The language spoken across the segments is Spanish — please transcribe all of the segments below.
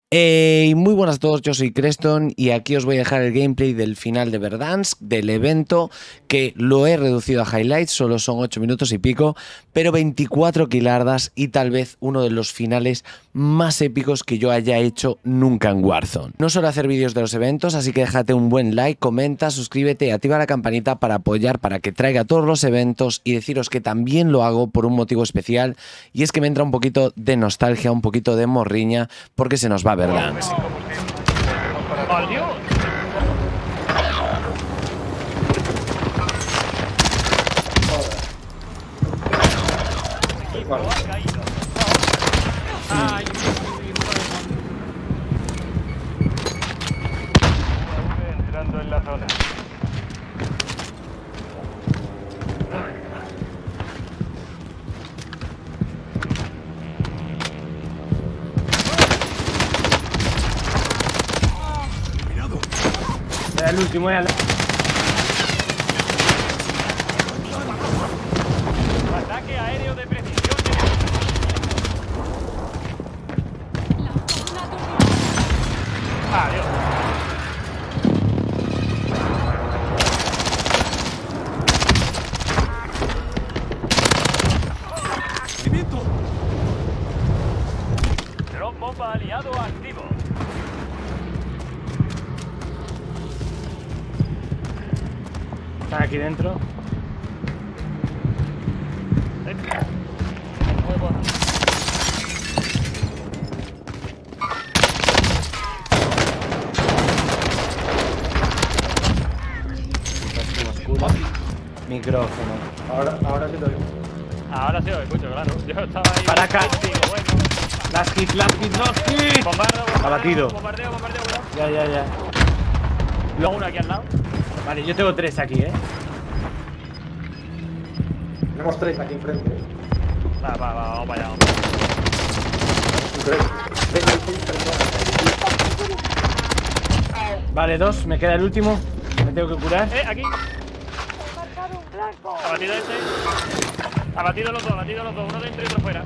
Muy buenas a todos, yo soy Creston y aquí os voy a dejar el gameplay del final de Verdansk, del evento, que lo he reducido a highlights, solo son 8 minutos y pico, pero 24 killardas y tal vez uno de los finales más épicos que yo haya hecho nunca en Warzone. No suelo hacer vídeos de los eventos, así que déjate un buen like, comenta, suscríbete y activa la campanita para apoyar, para que traiga todos los eventos, y deciros que también lo hago por un motivo especial, y es que me entra un poquito de nostalgia, un poquito de morriña, porque se nos va Verdansk. ¡Adiós! Ay, entrando en la zona. Era el último, era Ataque aéreo de precisión. Adiós. Drone bomba aliado activo. Están aquí dentro. Micrófono. Ahora sí lo oigo. Ahora sí lo escucho, claro. Yo estaba ahí. Para acá. Bueno. Las hits. Bombardeo. Abatido. Bombardeo, cuidado. Ya. Luego uno aquí al lado. Vale, yo tengo 3 aquí, Tenemos 3 aquí enfrente. Va, vamos para allá. Vale, 2, me queda el último. Me tengo que curar. Aquí. Abatido este. Abatido los dos, uno dentro y otro fuera.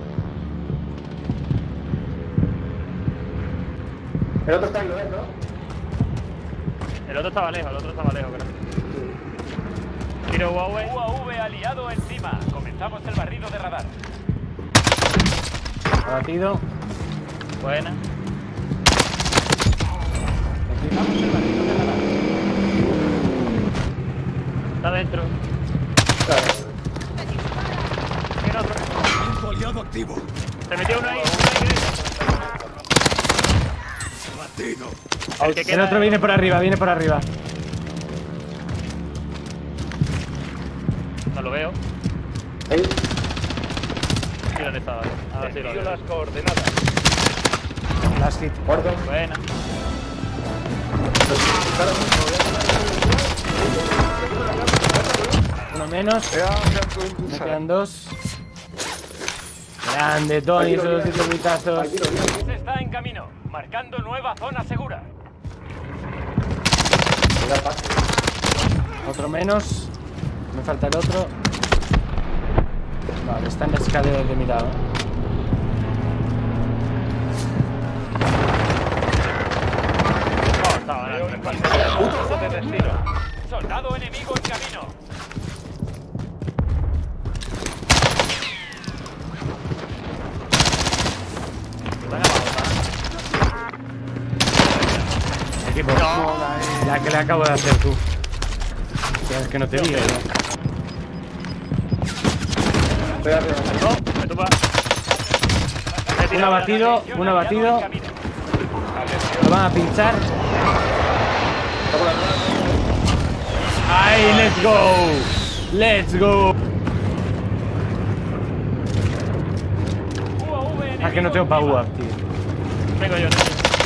El otro está ahí, ¿lo ves, no? El otro estaba lejos, creo. Tiro UAV. UAV aliado encima. Comenzamos el barrido de radar. Abatido. Buena. Comenzamos el barrido de radar. Está dentro. Viene otro. Aliado activo. Se metió uno ahí. Batido. El otro viene por arriba, No lo veo. Ahí. ¿Y dónde estaba? Ahora sí lo veo. Las coordenadas. Las hits. Muerto. Buena. Uno menos. Me quedan 2. Grande, Tony, esos 7 pitazos. Se está en camino, marcando nueva zona segura. Otro menos. Me falta el otro. Vale, está en la escalera de mi lado. Estaba en el de destino. Soldado enemigo en camino. Equipo. La que le acabo de hacer tú. Es que no te digo, Estoy arriba. No, me tumba. Un abatido. Lo van a pinchar. ¡Ay, let's go! Ah, que no tengo power, tío. Vengo yo.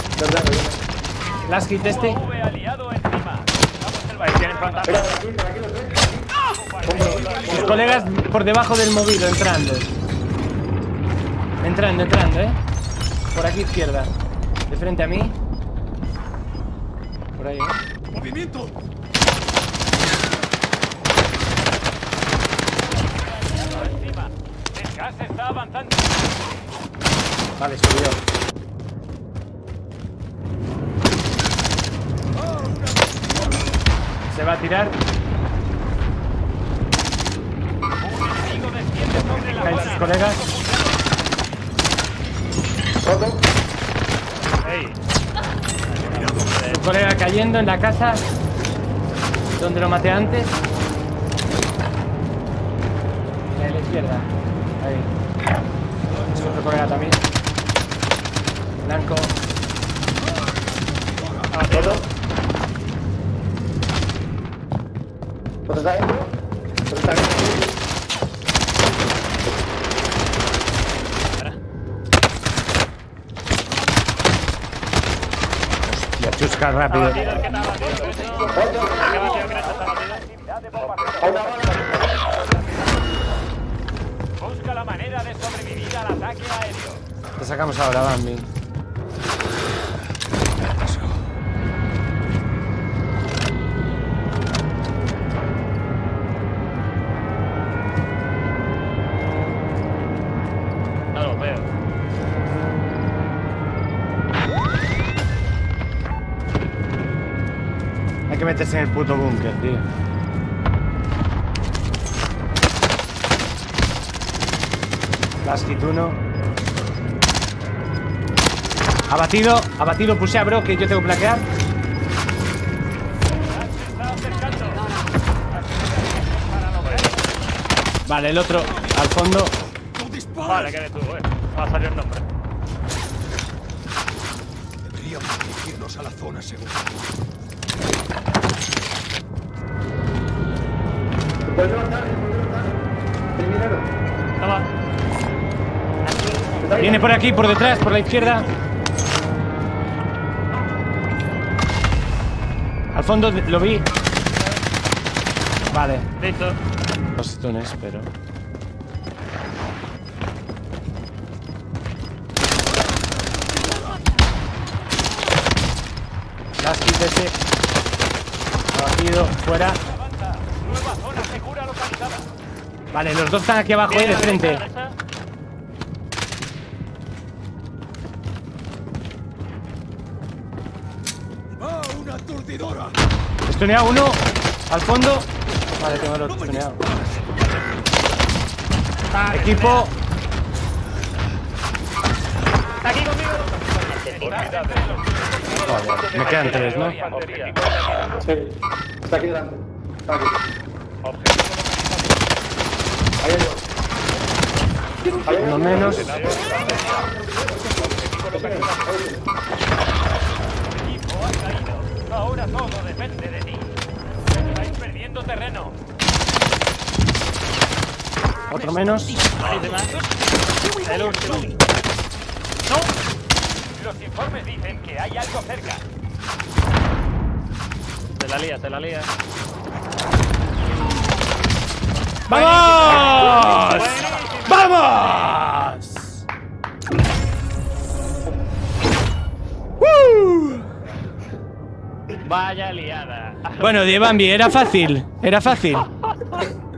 Las hit este. UAV aliado encima. Ahí tienen fantasma. Mis colegas por debajo del movido, entrando, por aquí izquierda. De frente a mí. Por ahí, Movimiento. El gas está avanzando. Vale, subió. Se va a tirar. Un enemigo desciende sobre la Caen sus zona. colegas. Roto. Ey, Su colega cayendo en la casa. Donde lo maté antes. A la izquierda. Ahí. Su otro colega también. Blanco. Roto. ¿Otro está dentro? ¿Otro está dentro? Ya chusca rápido. líder que está batido, eso. ¿Qué batido que no está batido? A una bala. Busca la manera de sobrevivir al ataque aéreo. Te sacamos ahora, Bambi. No lo veo. Hay que meterse en el puto búnker, tío. Lastit 1. Abatido, puse a Bro, que yo tengo que plaquear. Se está acercando. Para lograr. Vale, el otro al fondo. ¡No dispares! Vale, que eres tú, va a salir el nombre. Deberíamos dirigirnos a la zona segura. Puedes levantar, puedes levantar. Terminado. Toma. Viene por aquí, por detrás, por la izquierda. Al fondo lo vi. Vale. Listo. Los stunes, pero. Lastit ese. Abatido, fuera. Avanza. Nueva zona segura localizada. Vale, los dos están aquí abajo, de frente. ¡Va una aturdidora! Estuneado uno. Al fondo. Vale, tengo el otro ¡No me estuneado. dispares! Equipo. Aquí conmigo. Joder, me quedan tres, ¿no? Sí. Está aquí delante. Está aquí. Ahí hay dos. Ahí hay Uno dos. menos. Equipo ha caído. Ahora todo depende de ti. Estáis perdiendo terreno. Otro menos. El último. ¡No! Los informes dicen que hay algo cerca. Se la lía. ¡Vamos! ¡Vamos! Vaya liada. Bueno, Diebambi, era fácil. Era fácil.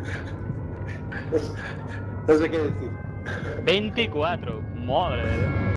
No sé qué decir. 24. Madre de Dios.